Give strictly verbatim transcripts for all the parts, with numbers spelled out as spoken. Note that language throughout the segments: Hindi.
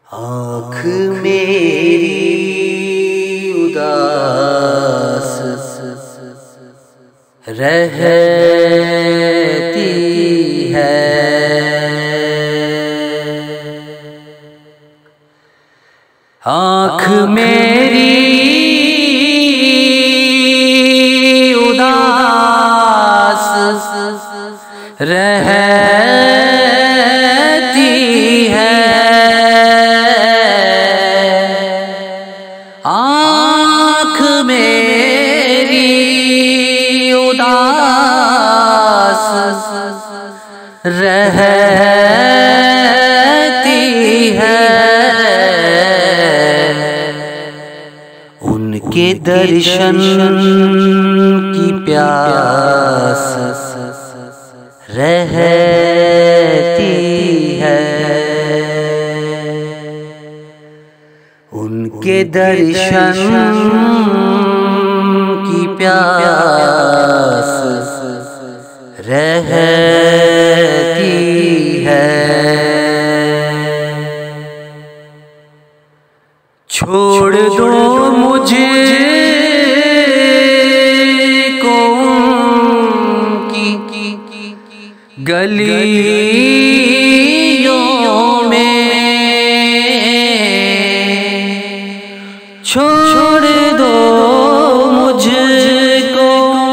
आँख मेरी उदास रहती है, आँख मेरी उदास रहती है, आँख मेरी उदास रहती है। उनके दर्शन की प्यास रहती है, उनके दर्शन की प्यास रहती है। छोड़ दो मुझे को उनकी गलियों में, छोड़ दो मुझको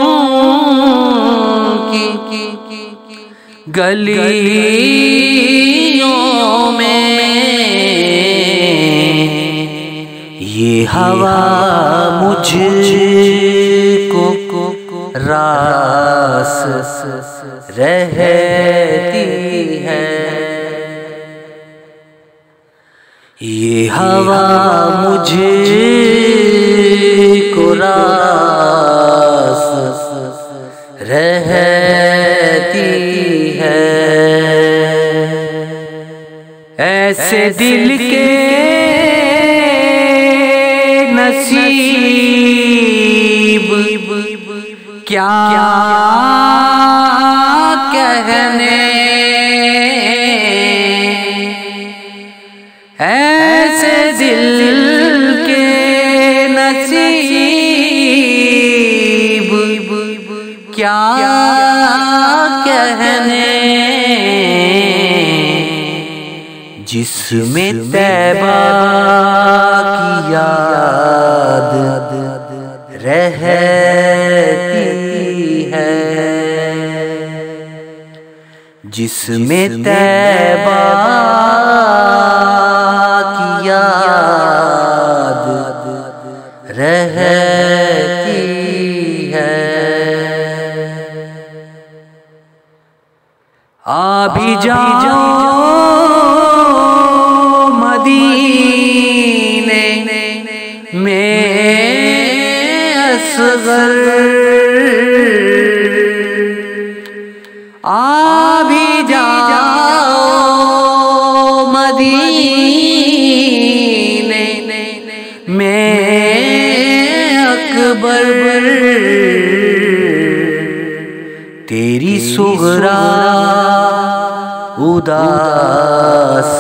उनकी गलियों में। ये हवा मुझको रास रहती है, ये हवा मुझको रास रहती है। ऐसे दिल के नसीब क्या कहने, ऐसे दिल के नसीब क्या कहने, जिसमें तैबा की याद रहती है, जिसमें तैबा की याद रहती है। आ भी जाओ मदीने में असगर, आ भी जाओ मदीने में अकबर, तेरी सुगरा उदास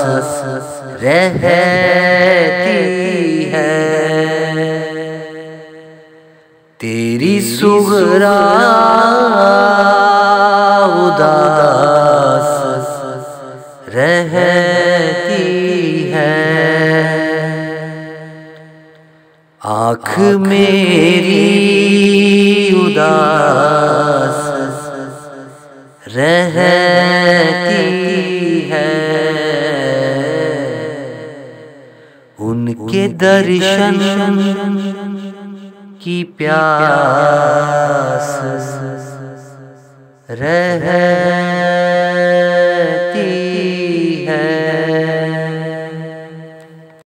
रहती है, तेरी सुगरा उदास रहती है। आँख मेरी उदास रहती है, उनके दर्शन की प्यास रह